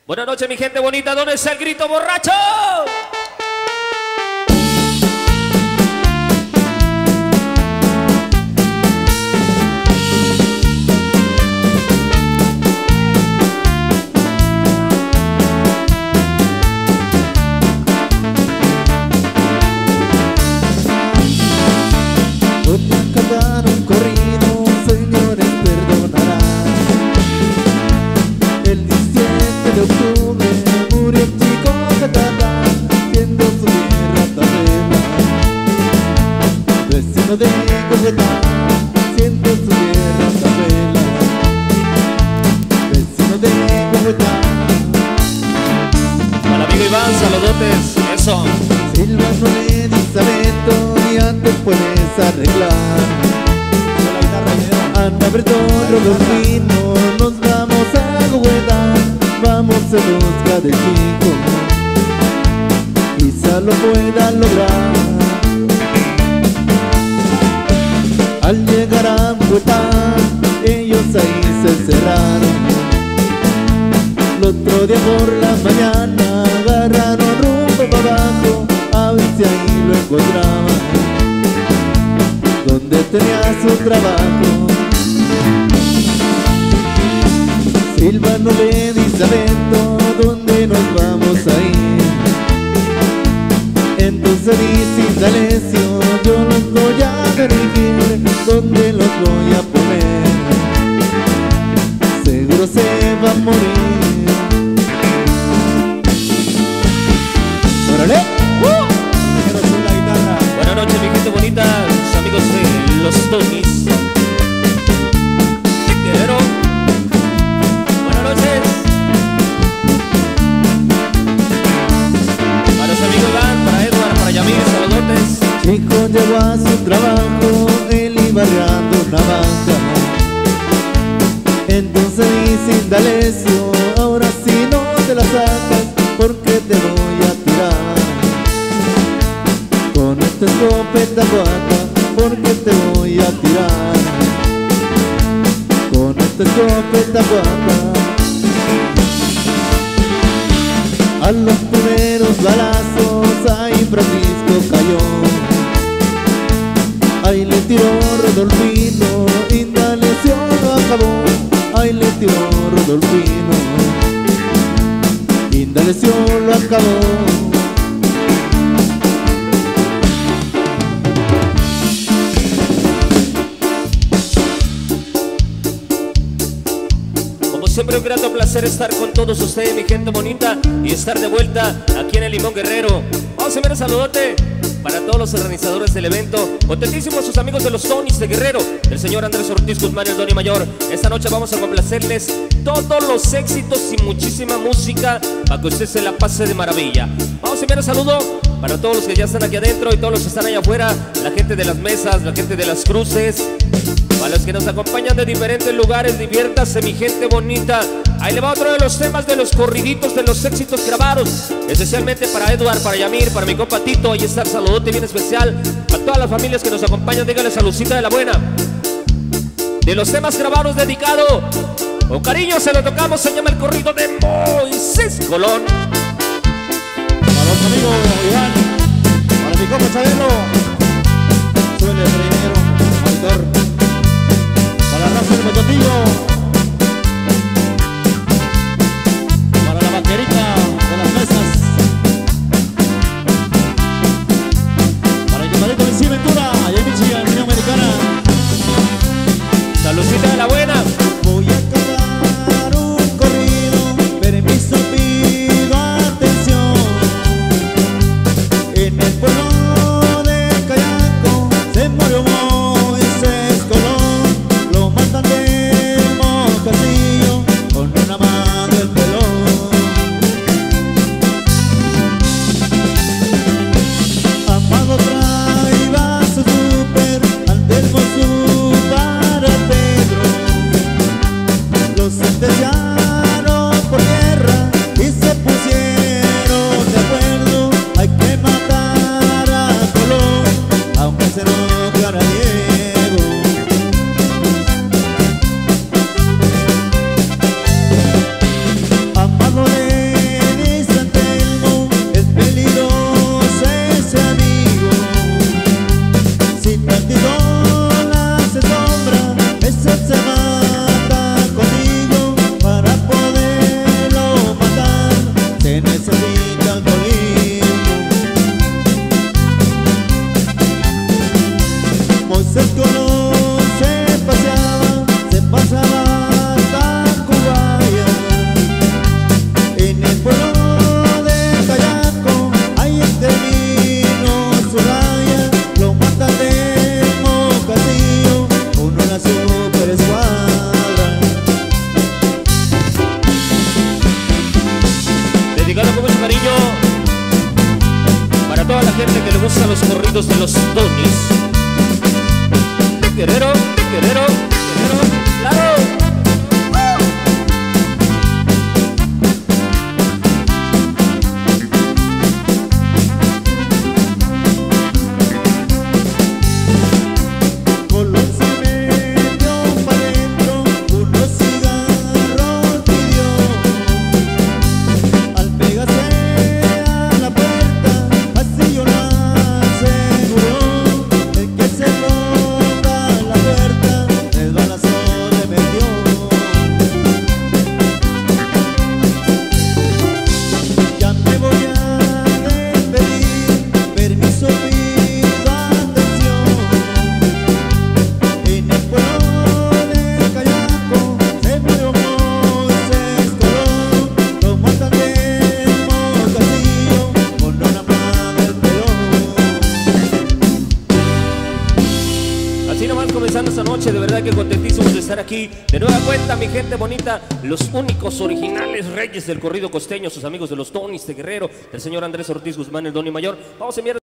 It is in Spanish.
Buenas noches, mi gente bonita. ¿Dónde está el grito borracho? Cantar un corrido, señores, perdonarán. El 17 de octubre murió el chico Catalán, siendo su tierra Tabela. Vecino de Cogotá, siendo su tierra Tabela. Vecino de Cogotá. Para amigo Iván, saludotes. Eso. Silvano le dice a Beto, ya te puedes arreglar. Anda Bretón, Rodolfino, nos vamos a jugar, vamos a buscar del chico, quizá lo pueda lograr. Al llegar a Bogotá, ellos ahí se encerraron. El otro día por la mañana agarraron rumbo para abajo, a ver si ahí lo encontraban, donde tenía su trabajo. Silvano le dice a Beto, ¿dónde nos vamos a ir? Entonces dice Indalecio, yo los voy a dirigir, ¿dónde los voy a poner? Seguro se va a morir. ¡Órale! Buenas noches, mi gente bonita, los amigos de los Tonis. Te quiero. Buenas noches. Para los amigos Iván, para Edward, para Yamir, saludotes. Chico llegó a su trabajo, él iba arreando una banca. Entonces dice Indalecio, ahora si no te la sacas, porque te voy a tirar con esta escopeta guata, porque te voy a tirar con esta escopeta guata. A los primeros balazos ahí Francisco cayó, ahí le tiró Rodolfino, Indalecio lo acabó, ahí le tiró Rodolfino, Indalecio lo acabó. Siempre un grato placer estar con todos ustedes, mi gente bonita, y estar de vuelta aquí en el Limón Guerrero. Vamos a enviar un saludote para todos los organizadores del evento. Contentísimos sus amigos de los Tonis de Guerrero, el señor Andrés Ortiz Guzmán y el Doni Mayor. Esta noche vamos a complacerles todos los éxitos y muchísima música para que usted se la pase de maravilla. Vamos a enviar un saludo para todos los que ya están aquí adentro y todos los que están allá afuera, la gente de las mesas, la gente de las cruces, para los que nos acompañan de diferentes lugares. Diviértase, mi gente bonita. Ahí le va otro de los temas de los corriditos, de los éxitos grabados, especialmente para Edward, para Yamir, para mi compa Tito. Ahí está el saludote bien especial para todas las familias que nos acompañan. Dígale saludcita de la buena. De los temas grabados dedicado, con cariño se lo tocamos. Se llama el corrido de Moisés Colón. Para los amigos de Iván, para mi compa Chabelo, suele primero, autor. Para Rafael Mochotillo, para la vaquerita de las mesas, para el compadrito Luis Ventura, allá en Michigan, Unión Americana. Saludcita de la buena. Voy a cantar un corrido, permiso pido atención. En el pueblo de Cayaco se murió Moisés Colón, lo matan de Mocastillo con una mano el pelón. Amado traía su súper, Antelmo su para Pedro. Los sentenciaron por tierra y se pusieron de acuerdo. Hay que matar a Colón, aunque se enojara Diego. Amado le los corridos de los Tonis. Guerrero, Guerrero, Guerrero, claro. Comenzando esta noche, de verdad que contentísimos de estar aquí de nueva cuenta, mi gente bonita, los únicos originales reyes del corrido costeño, sus amigos de los Tonis de Guerrero, el señor Andrés Ortiz Guzmán, el Doni Mayor. Vamos a enviar